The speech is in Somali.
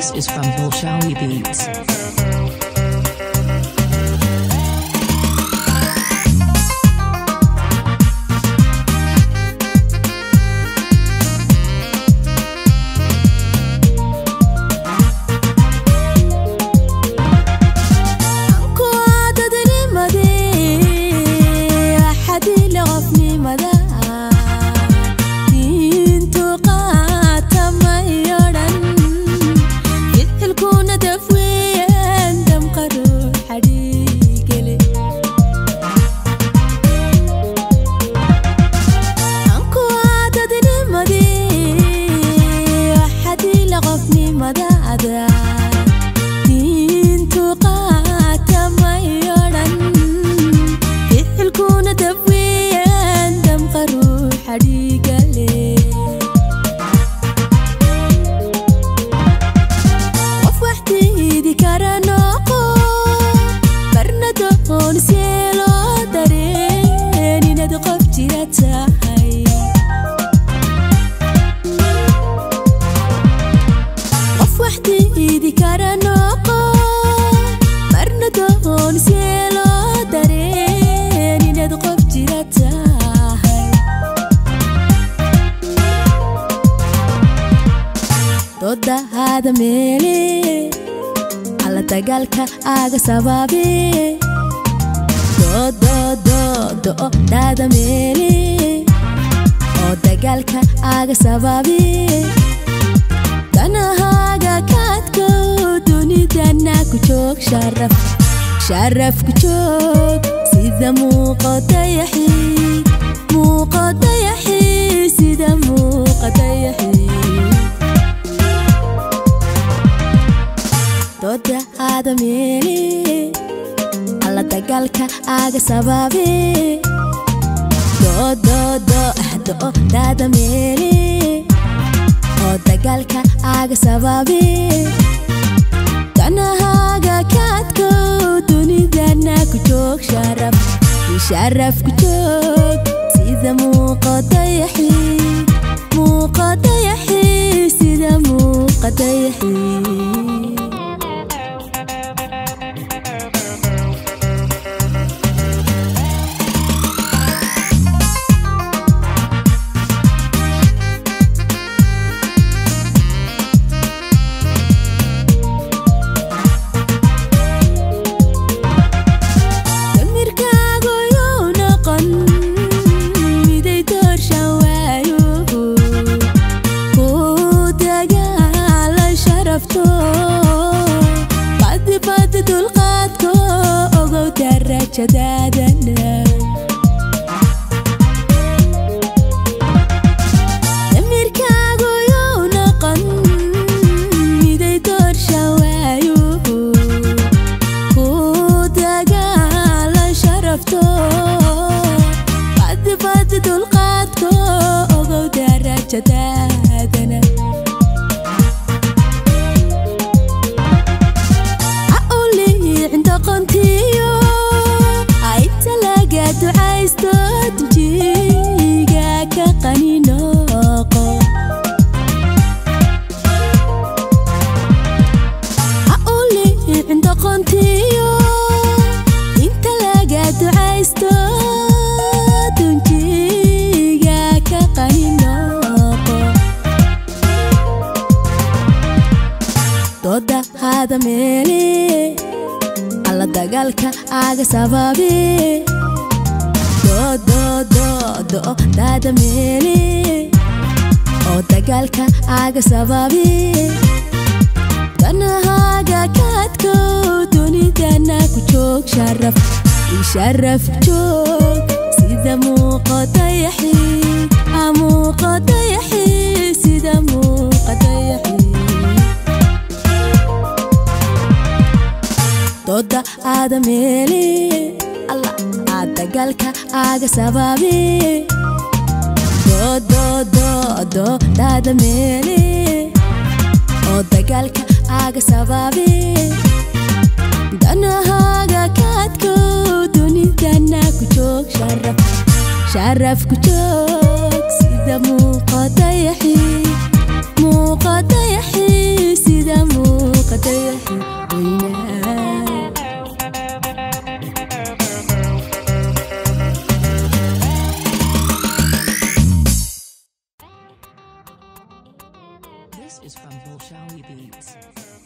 This is from Bolshawi Beats. هذا ميلي على تقالك آغا سبابي دو دو دو دو هذا ميلي او تقالك آغا سبابي كانا هاغا كاتكو دوني دانا كوشوك شرف كوشوك سيدا موقتا يحي سيدا موقتا يحي Toda hada meli alla tagalka aga sababi do dada meli o tagalka aga sababi kana haga katko dunidana kuchok sharaf kuchok sida muqata yahi sida muqata yahi شدادنا أمريكاغو يونقن ميدي دور شوايو كودا قال شرفتو بعد دلقاتكو أغو درجة شدادنا أقولي عند قنتيو عايز تجيجا كقني نوقو أقولي عند قنتيو انت لقيت عايز تجيجا كقني نوقو تودا هذا ميلي على دقالك آغا سبابي do dada meli o tagalka aga sababi kana haga katko dunidana kuchok sharaf kuchok sida muqata yahi sida muqata yahi toda ada meli Allah tagalka aga sababi do dada meli o tagalka aga sababi dana haga katko dunidana kuchok sharaf kuchok sida muqata yahi sida This is from Bolshawi Beats.